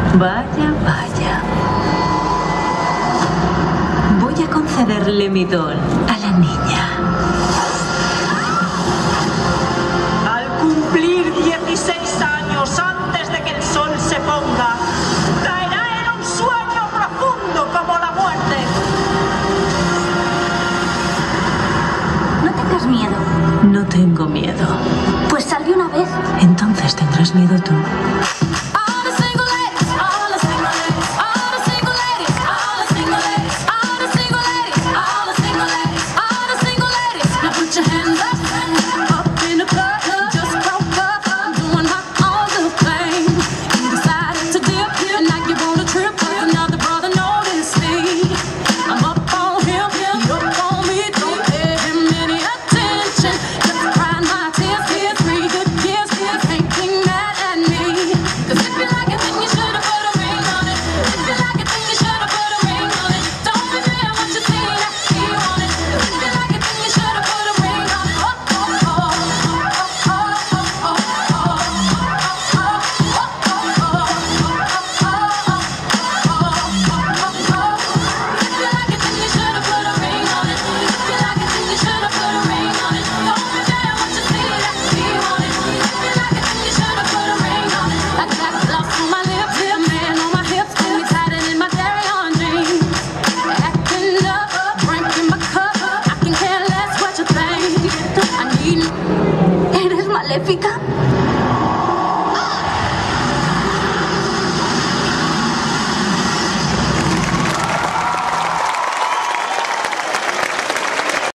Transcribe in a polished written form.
Vaya, vaya. Voy a concederle mi don a la niña. Al cumplir 16 años antes de que el sol se ponga, caerá en un sueño profundo como la muerte. No tengas miedo. No tengo miedo. Pues sal de una vez. Entonces tendrás miedo tú.